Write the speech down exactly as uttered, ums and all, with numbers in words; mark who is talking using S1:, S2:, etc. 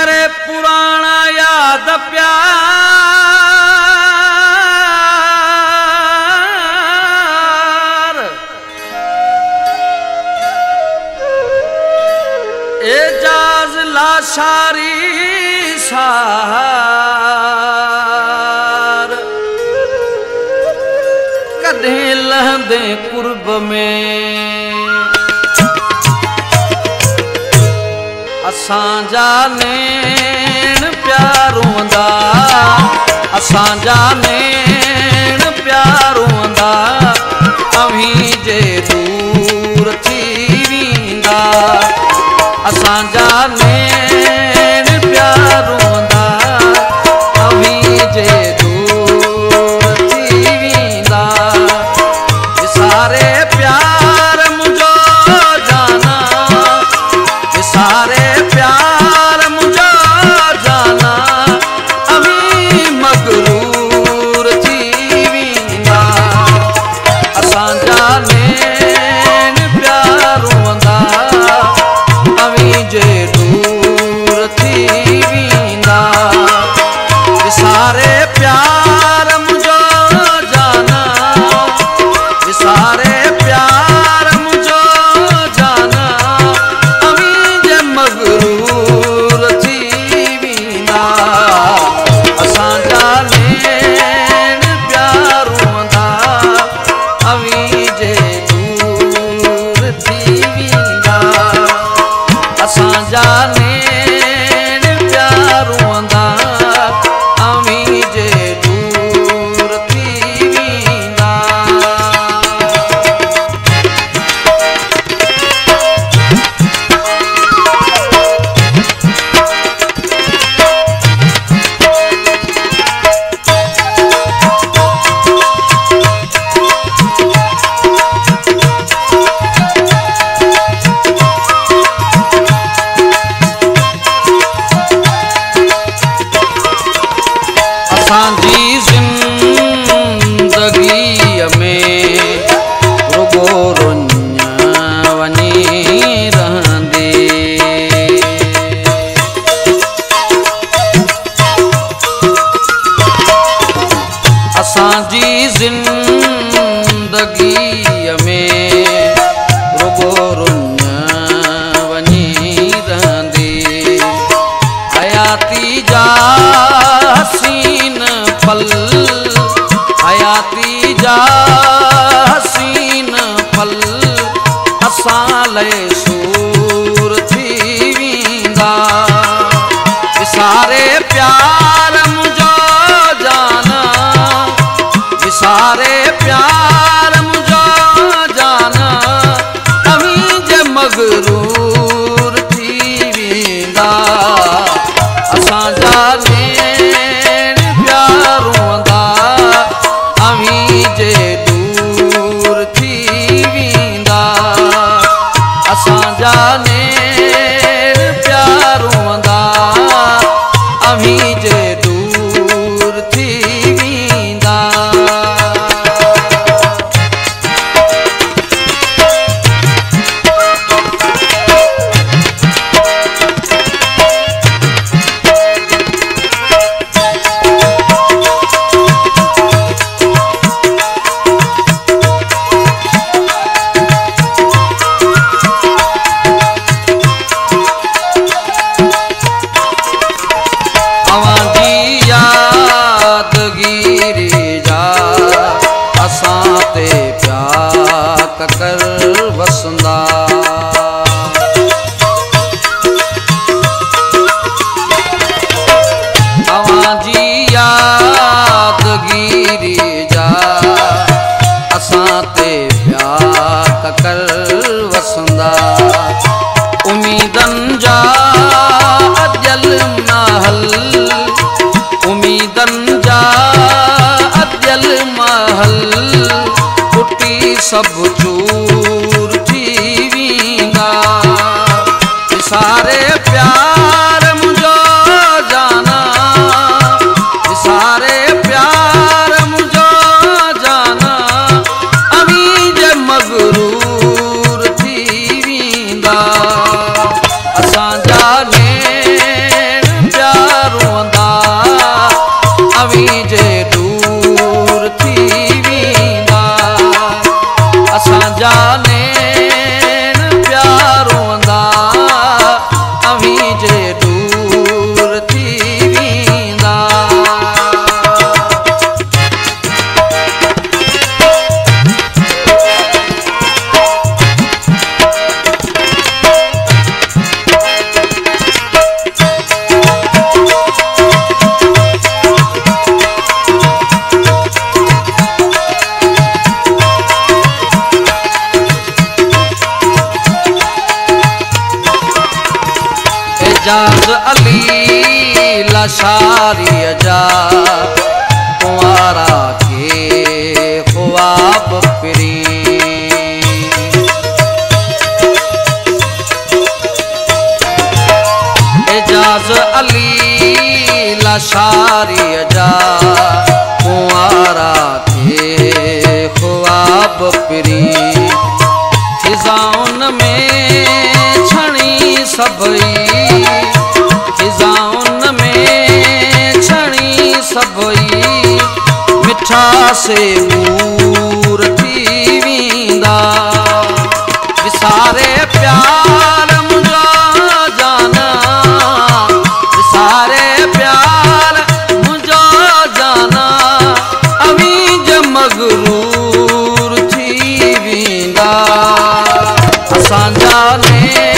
S1: करे पुराना याद प्यार एजाज लाशारी सार कदे लहंदे कुर्ब में असांजा नैन प्यारोंदा असांजा नैन प्यारोंदा अवीं जे दूर थी वींदा असांजा नैन प्यारोंदा अवीं जे दूर थी वींदा सारे प्यार मुझो जाना सारे प्यार मुझो जाना अवीं मगरूर थी वींदा असांजा नैन प्यारोंदा अवीं जे दूर थी वींदा सारे प्यार मुझो जाना सारे प्यार मुझो जाना अवीं जे मगरूर थी वींदा असांजा नैन प्यारोंदा अवीं जे दूर थी वींदा असांजा नैन प्यारोंदा अवीं जे दूर थी वींदा असांजी ज़िंदगीअ में रुगो रुञ वञी रहंदी असांजी ज़िंदगीअ में रुगो रुञ वञी रहंदी हयाती जा हसीन पल हयाती जा हसीन पल असां लए सूर थी वींदा सारे प्यार मुझो जाना सारे प्यार मुझो जाना अवीं जे मगरूर थी वींदा असांजा नैन प्यारोंदा अवीं जे दूर थी वींदा असांजा नैन प्यारोंदा अवीं जे दूर थी वींदा कर वसंदा अवांजी यादगिरी जा असां ते प्यार कर वसंदा उम्मीदन जा अजल महल उम्मीदन जा अजल महल टुटी सब चूर थी वींदा सारे प्यार मुझो जाना अली लाशारी जा कुंवारा के ख्वाब पिरी एजाज अली लाशारी जा कुंवारा के ख्वाब पिरी खिजाउन में छणी सबई खिजाउन में छणी सबई मिठा से दूर थी वींदा विसारे प्यार मुंहिंजा जाना विसारे प्यार मुंहिंजा जाना अवीज मगरूर थी वींदा असांजा ने